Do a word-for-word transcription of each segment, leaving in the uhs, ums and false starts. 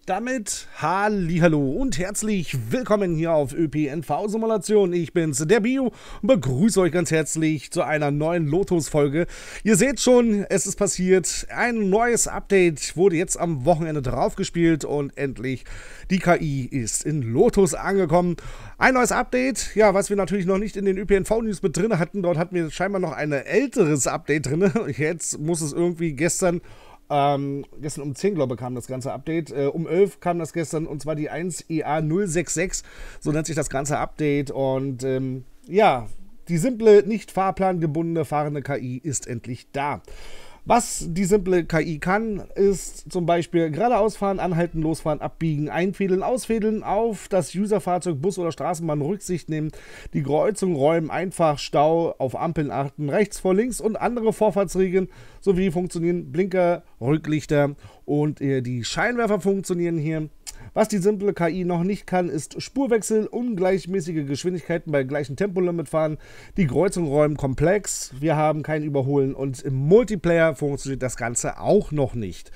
damit hallihallo und herzlich willkommen hier auf ÖPNV-Simulation. Ich bin's, der Bio, und begrüße euch ganz herzlich zu einer neuen Lotus-Folge. Ihr seht schon, es ist passiert, ein neues Update wurde jetzt am Wochenende draufgespielt und endlich die K I ist in Lotus angekommen. Ein neues Update, ja, was wir natürlich noch nicht in den ÖPNV-News mit drin hatten. Dort hatten wir scheinbar noch ein älteres Update drin. Jetzt muss es irgendwie gestern Ähm, gestern um zehn, glaube ich, kam das ganze Update. Äh, um elf kam das gestern, und zwar die eins E A null sechs sechs. So nennt sich das ganze Update. Und ähm, ja, die simple, nicht fahrplangebundene fahrende K I ist endlich da. Was die simple K I kann, ist zum Beispiel geradeaus fahren, anhalten, losfahren, abbiegen, einfädeln, ausfädeln, auf das Userfahrzeug, Bus oder Straßenbahn Rücksicht nehmen, die Kreuzung räumen, einfach Stau, auf Ampeln achten, rechts vor links und andere Vorfahrtsregeln sowie funktionieren Blinker, Rücklichter und äh, die Scheinwerfer funktionieren hier. Was die simple K I noch nicht kann, ist Spurwechsel, ungleichmäßige Geschwindigkeiten bei gleichem Tempolimit fahren, die Kreuzung räumen komplex, wir haben kein Überholen und im Multiplayer funktioniert das Ganze auch noch nicht.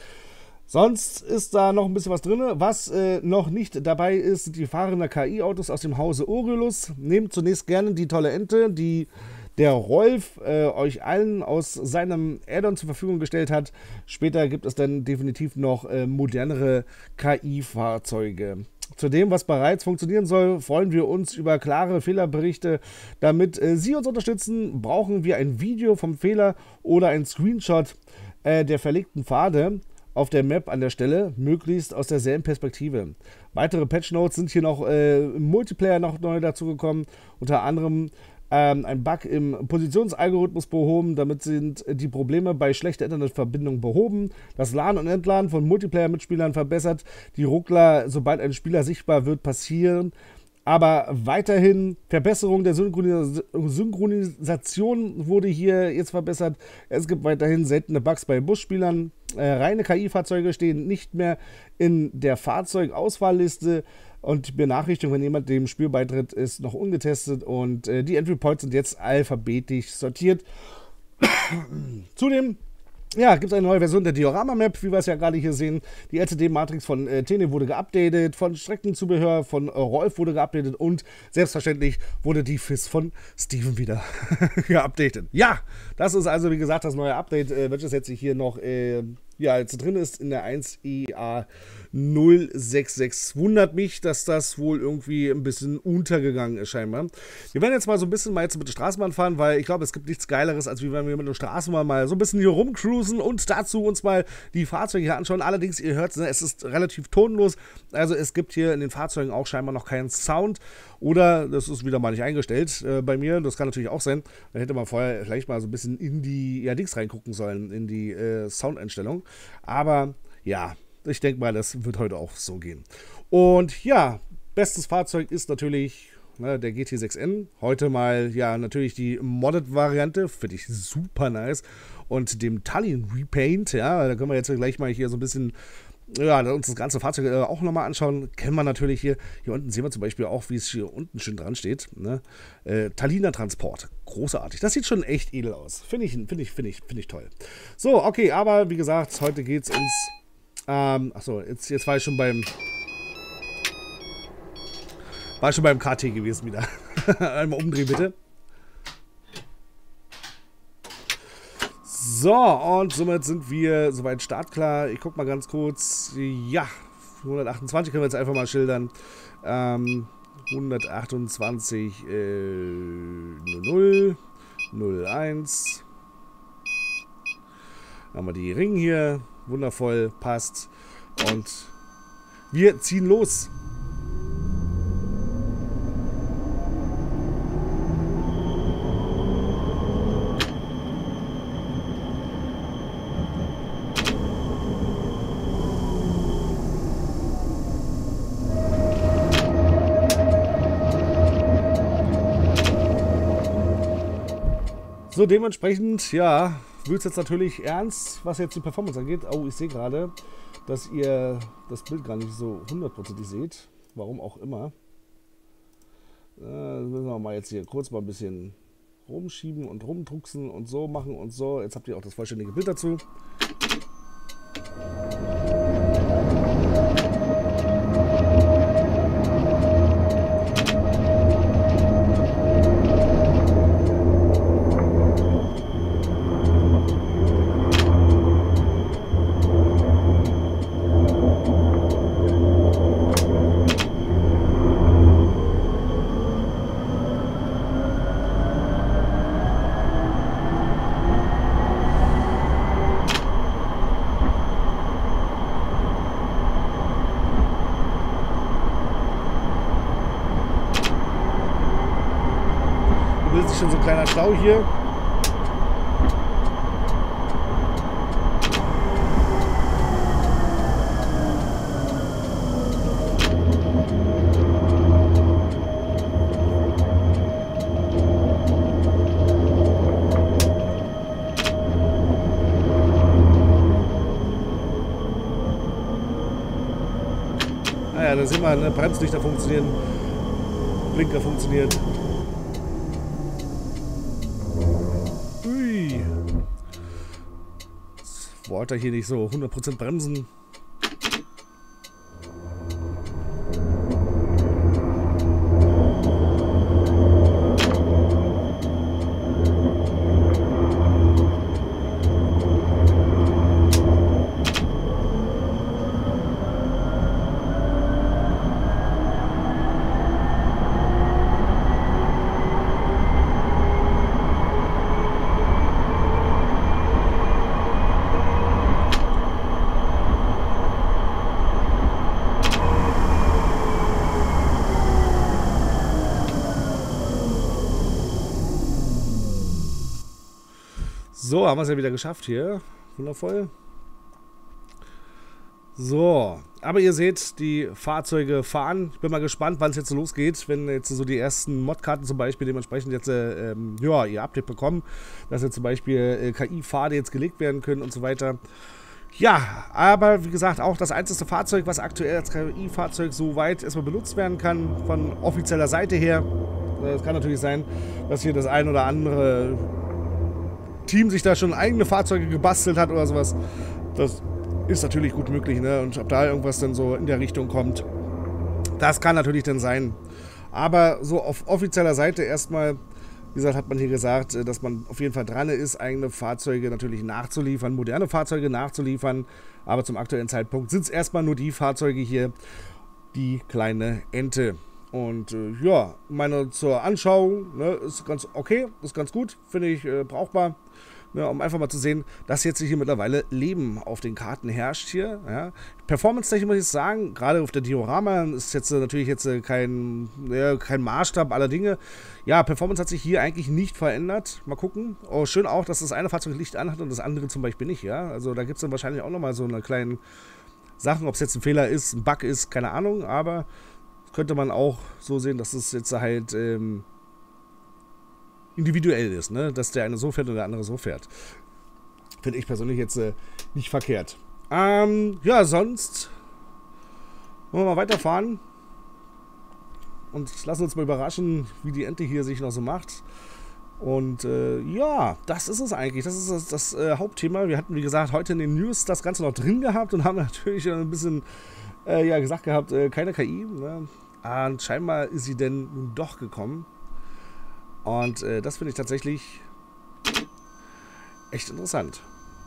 Sonst ist da noch ein bisschen was drin. Was äh, noch nicht dabei ist, sind die fahrenden K I-Autos aus dem Hause Oreolus. Nehmt zunächst gerne die tolle Ente, die der Rolf äh, euch allen aus seinem Add-on zur Verfügung gestellt hat. Später gibt es dann definitiv noch äh, modernere K I-Fahrzeuge. Zu dem, was bereits funktionieren soll, freuen wir uns über klare Fehlerberichte. Damit äh, Sie uns unterstützen, brauchen wir ein Video vom Fehler oder ein Screenshot äh, der verlegten Pfade auf der Map an der Stelle, möglichst aus derselben Perspektive. Weitere Patch-Notes sind hier noch äh, im Multiplayer noch neu dazugekommen, unter anderem Ähm, ein Bug im Positionsalgorithmus behoben, damit sind die Probleme bei schlechter Internetverbindung behoben, das Laden und Entladen von Multiplayer-Mitspielern verbessert, die Ruckler, sobald ein Spieler sichtbar wird, passieren, aber weiterhin Verbesserung der Synchronis Synchronisation wurde hier jetzt verbessert. Es gibt weiterhin seltene Bugs bei Busspielern, äh, reine K I-Fahrzeuge stehen nicht mehr in der Fahrzeugauswahlliste. Und die Benachrichtigung, wenn jemand dem Spiel beitritt, ist noch ungetestet und äh, die Entry Points sind jetzt alphabetisch sortiert. Zudem ja, gibt es eine neue Version der Diorama-Map, wie wir es ja gerade hier sehen. Die L C D-Matrix von äh, Tene wurde geupdatet, von Streckenzubehör von äh, Rolf wurde geupdatet und selbstverständlich wurde die F I S von Steven wieder geupdatet. Ja, das ist also, wie gesagt, das neue Update, äh, welches jetzt hier noch äh, ja, jetzt drin ist in der eins E A null sechs sechs. Wundert mich, dass das wohl irgendwie ein bisschen untergegangen ist scheinbar. Wir werden jetzt mal so ein bisschen mal jetzt mit der Straßenbahn fahren, weil ich glaube, es gibt nichts Geileres, als wie wenn wir mit der Straßenbahn mal so ein bisschen hier rumcruisen und dazu uns mal die Fahrzeuge hier anschauen. Allerdings, ihr hört, es ist relativ tonlos, also es gibt hier in den Fahrzeugen auch scheinbar noch keinen Sound oder das ist wieder mal nicht eingestellt äh, bei mir, das kann natürlich auch sein. Dann hätte man vorher vielleicht mal so ein bisschen in die ja, Dings reingucken sollen, in die äh, Soundeinstellung. Aber ja, ich denke mal, das wird heute auch so gehen. Und ja, bestes Fahrzeug ist natürlich ne, der G T sechs N. Heute mal ja natürlich die Modded-Variante, finde ich super nice. Und dem Tallinn Repaint, ja, da können wir jetzt gleich mal hier so ein bisschen ja, uns das ganze Fahrzeug äh, auch nochmal anschauen. Kennen wir natürlich hier. Hier unten sehen wir zum Beispiel auch, wie es hier unten schön dran steht. Ne? Äh, Tallinner Transport. Großartig. Das sieht schon echt edel aus. Finde ich, finde ich, finde ich, finde ich toll. So, okay, aber wie gesagt, heute geht es uns. Ähm, achso, jetzt, jetzt war ich schon beim. War ich schon beim K T gewesen wieder. Einmal umdrehen, bitte. So, und somit sind wir soweit startklar. Ich guck mal ganz kurz. Ja, hundertachtundzwanzig können wir jetzt einfach mal schildern. Ähm, hundertachtundzwanzig, äh, null, null, eins. Dann haben wir die Ring hier. Wundervoll, passt. Und wir ziehen los. So, dementsprechend, ja, wird es jetzt natürlich ernst, was jetzt die Performance angeht. Oh, ich sehe gerade, dass ihr das Bild gar nicht so hundertprozentig seht. Warum auch immer. Äh, das müssen wir mal jetzt hier kurz mal ein bisschen rumschieben und rumdrucksen und so machen und so. Jetzt habt ihr auch das vollständige Bild dazu. bildet sich schon so ein kleiner Stau hier. Ah ja, da sehen wir, ne, Bremslichter funktionieren, Blinker funktioniert. Ui. Jetzt wollte er hier nicht so hundert Prozent bremsen. So, haben wir es ja wieder geschafft hier. Wundervoll. So, aber ihr seht, die Fahrzeuge fahren. Ich bin mal gespannt, wann es jetzt losgeht, wenn jetzt so die ersten Modkarten zum Beispiel dementsprechend jetzt äh, ähm, ja, ihr Update bekommen, dass jetzt zum Beispiel äh, K I-Pfade jetzt gelegt werden können und so weiter. Ja, aber wie gesagt, auch das einzige Fahrzeug, was aktuell als K I-Fahrzeug so weit erstmal benutzt werden kann, von offizieller Seite her. Es kann natürlich sein, dass hier das ein oder andere Team sich da schon eigene Fahrzeuge gebastelt hat oder sowas. Das ist natürlich gut möglich, ne? Und ob da irgendwas dann so in der Richtung kommt, das kann natürlich dann sein. Aber so auf offizieller Seite erstmal, wie gesagt, hat man hier gesagt, dass man auf jeden Fall dran ist, eigene Fahrzeuge natürlich nachzuliefern, moderne Fahrzeuge nachzuliefern. Aber zum aktuellen Zeitpunkt sind es erstmal nur die Fahrzeuge hier, die kleine Ente. Und äh, ja, meine zur Anschauung, ne, ist ganz okay, ist ganz gut, finde ich äh, brauchbar, ne, um einfach mal zu sehen, dass jetzt hier mittlerweile Leben auf den Karten herrscht hier. Ja. Performance-technisch muss ich sagen, gerade auf der Diorama ist jetzt äh, natürlich jetzt äh, kein, äh, kein Maßstab aller Dinge. Ja, Performance hat sich hier eigentlich nicht verändert. Mal gucken. Oh, schön auch, dass das eine Fahrzeug Licht anhat und das andere zum Beispiel nicht. Ja, also da gibt es dann wahrscheinlich auch nochmal so eine kleine Sachen, ob es jetzt ein Fehler ist, ein Bug ist, keine Ahnung, aber könnte man auch so sehen, dass es jetzt halt ähm, individuell ist, ne? Dass der eine so fährt und der andere so fährt. Finde ich persönlich jetzt äh, nicht verkehrt. Ähm, ja, sonst wollen wir mal weiterfahren und lassen uns mal überraschen, wie die Ente hier sich noch so macht. Und äh, ja, das ist es eigentlich. Das ist das, das äh, Hauptthema. Wir hatten, wie gesagt, heute in den News das Ganze noch drin gehabt und haben natürlich ein bisschen Äh, ja, gesagt gehabt, äh, keine K I. Ne? Und scheinbar ist sie denn nun doch gekommen. Und äh, das finde ich tatsächlich echt interessant.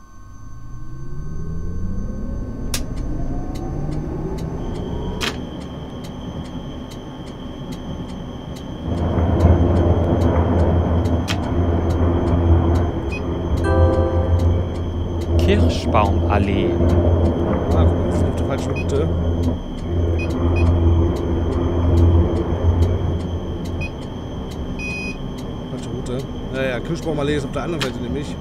Kirschbaumallee. Ah, guck mal, das ist auf der falschen Route. Falsche Route. Naja, Kirschbaumallee ist auf der anderen Seite nämlich.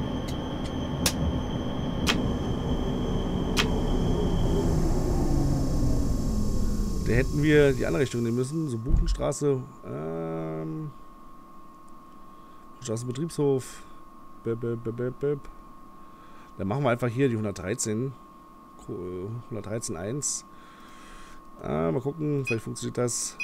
Da hätten wir die andere Richtung nehmen müssen. So Buchenstraße. Ähm, Straßenbetriebshof. Bip, bip, bip, bip, bip. Dann machen wir einfach hier die hundertdreizehn. hundertdreizehn Punkt eins. Ah, mal gucken, vielleicht funktioniert das.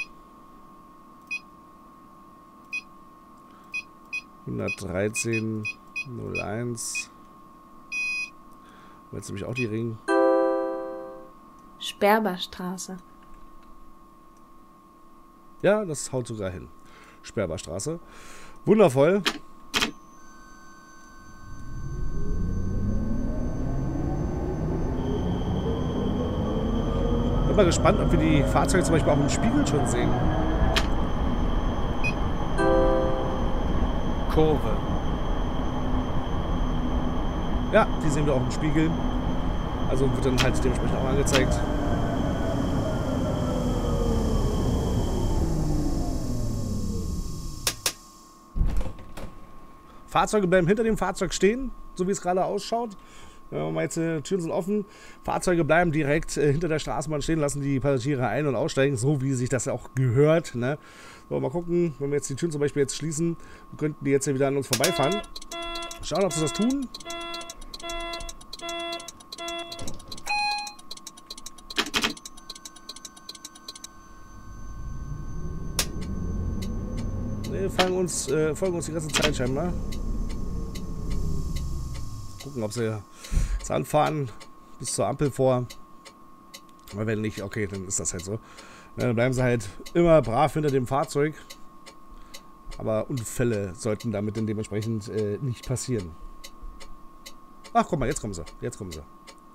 hundertdreizehn Punkt null eins. Jetzt nämlich auch die Ring. Sperberstraße. Ja, das haut sogar hin. Sperberstraße. Wundervoll. Bin mal gespannt, ob wir die Fahrzeuge zum Beispiel auch im Spiegel schon sehen. Kurve. Ja, die sehen wir auch im Spiegel. Also wird dann halt dementsprechend auch angezeigt. Fahrzeuge bleiben hinter dem Fahrzeug stehen, so wie es gerade ausschaut. Ja, jetzt, äh, Türen sind offen, Fahrzeuge bleiben direkt äh, hinter der Straßenbahn stehen, lassen die Passagiere ein- und aussteigen, so wie sich das auch gehört. Ne? So, mal gucken, wenn wir jetzt die Türen zum Beispiel jetzt schließen, könnten die jetzt ja wieder an uns vorbeifahren. Schauen, ob sie das tun. Ne, folgen uns, äh, folgen uns die ganze Zeit scheinbar. Gucken, ob sie jetzt anfahren bis zur Ampel vor. Aber wenn nicht, okay, dann ist das halt so. Ja, dann bleiben sie halt immer brav hinter dem Fahrzeug. Aber Unfälle sollten damit dann dementsprechend äh, nicht passieren. Ach, guck mal, jetzt kommen sie. Jetzt kommen sie.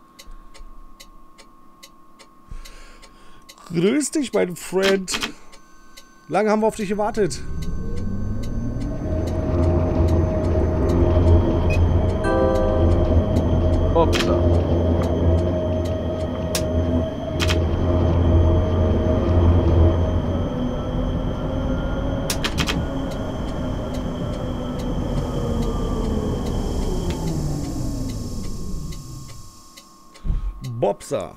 Grüß dich, mein Freund. Lange haben wir auf dich gewartet. Upsa. Bobsa.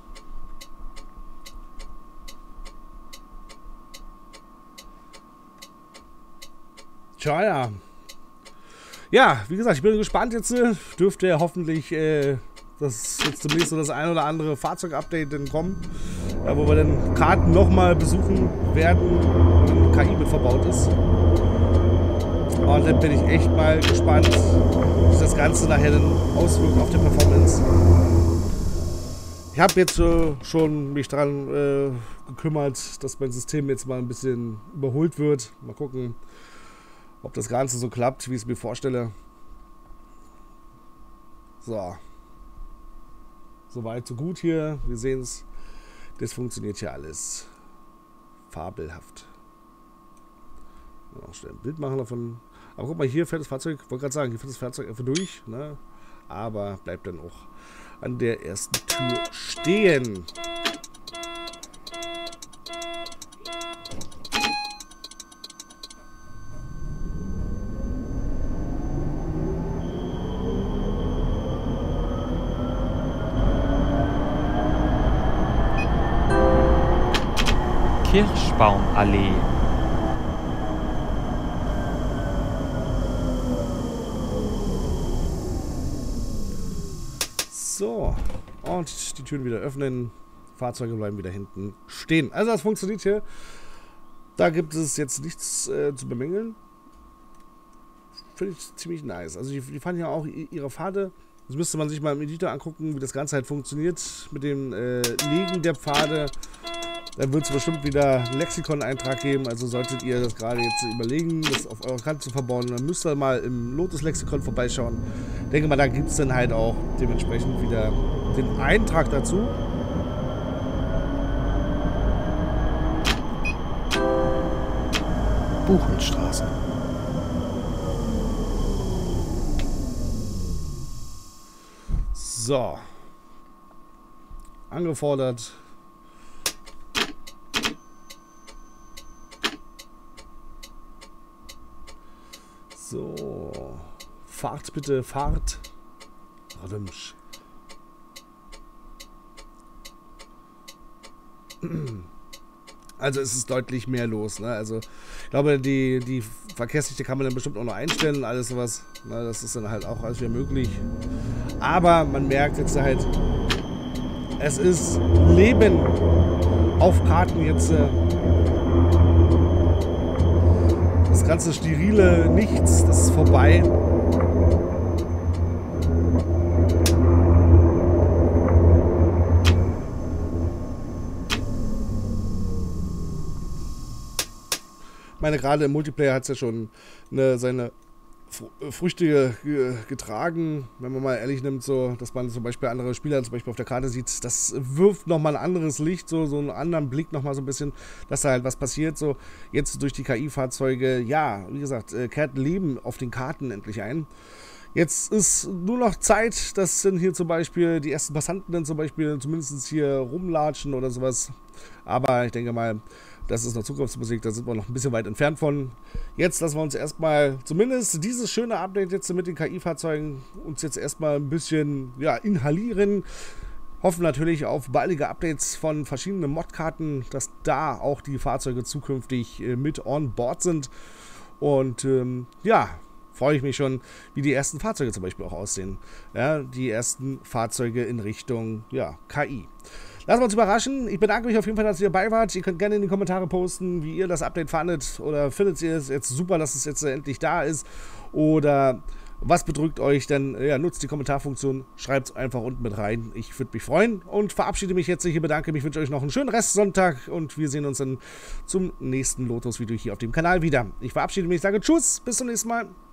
Tja, ja. Ja, wie gesagt, ich bin gespannt jetzt. Dürfte ja hoffentlich äh, das jetzt demnächst so das ein oder andere Fahrzeug-Update dann kommen. Ja, wo wir dann Karten nochmal besuchen werden, wenn K I mit verbaut ist. Und dann bin ich echt mal gespannt, wie sich das Ganze nachher dann auswirkt auf die Performance. Ich habe jetzt äh, schon mich daran äh, gekümmert, dass mein System jetzt mal ein bisschen überholt wird. Mal gucken, ob das Ganze so klappt, wie ich es mir vorstelle. So. Soweit, so gut hier. Wir sehen es. Das funktioniert hier alles. Fabelhaft. Auch schnell ein Bild machen davon. Aber guck mal, hier fährt das Fahrzeug, ich wollte gerade sagen, hier fährt das Fahrzeug einfach durch, ne? Aber bleibt dann auch an der ersten Tür stehen. Kirschbaumallee. So, und die Türen wieder öffnen. Fahrzeuge bleiben wieder hinten stehen. Also das funktioniert hier. Da gibt es jetzt nichts äh, zu bemängeln. Finde ich ziemlich nice. Also die, die fahren ja auch ihre Pfade. Das müsste man sich mal im Editor angucken, wie das Ganze halt funktioniert mit dem äh, Legen der Pfade. Dann wird es bestimmt wieder einen Lexikon-Eintrag geben. Also solltet ihr das gerade jetzt überlegen, das auf eurer Karte zu verbauen, dann müsst ihr mal im Lotus-Lexikon vorbeischauen. Ich denke mal, da gibt es dann halt auch dementsprechend wieder den Eintrag dazu. Buchenstraße. So. Angefordert. So. Fahrt bitte, fahrt. Radimsch. Also es ist deutlich mehr los, ne? Also ich glaube, die, die Verkehrsdichte kann man dann bestimmt auch noch einstellen und alles sowas. Ne? Das ist dann halt auch alles wieder möglich. Aber man merkt jetzt halt, es ist Leben auf Karten jetzt. Äh, das ganze sterile Nichts, das ist vorbei. Ich meine, gerade im Multiplayer hat es ja schon eine, seine Früchte getragen, wenn man mal ehrlich nimmt, so, dass man zum Beispiel andere Spieler zum Beispiel auf der Karte sieht, das wirft nochmal ein anderes Licht, so, so einen anderen Blick nochmal so ein bisschen, dass da halt was passiert, so, jetzt durch die K I-Fahrzeuge, ja, wie gesagt, äh, kehrt Leben auf den Karten endlich ein. Jetzt ist nur noch Zeit, dass dann hier zum Beispiel die ersten Passanten dann zum Beispiel zumindest hier rumlatschen oder sowas, aber ich denke mal, Das ist noch Zukunftsmusik, da sind wir noch ein bisschen weit entfernt von. Jetzt lassen wir uns erstmal, zumindest dieses schöne Update jetzt mit den K I-Fahrzeugen, uns jetzt erstmal ein bisschen ja, inhalieren. Hoffen natürlich auf baldige Updates von verschiedenen Modkarten, dass da auch die Fahrzeuge zukünftig äh, mit on board sind. Und ähm, ja, freue ich mich schon, wie die ersten Fahrzeuge zum Beispiel auch aussehen. Ja, die ersten Fahrzeuge in Richtung ja, K I. Lassen wir uns überraschen. Ich bedanke mich auf jeden Fall, dass ihr dabei wart. Ihr könnt gerne in die Kommentare posten, wie ihr das Update fandet. Oder findet ihr es jetzt super, dass es jetzt endlich da ist? Oder was bedrückt euch? Dann ja, nutzt die Kommentarfunktion, schreibt es einfach unten mit rein. Ich würde mich freuen und verabschiede mich jetzt. Ich bedanke mich, wünsche euch noch einen schönen Restsonntag und wir sehen uns dann zum nächsten Lotus-Video hier auf dem Kanal wieder. Ich verabschiede mich, sage Tschüss, bis zum nächsten Mal.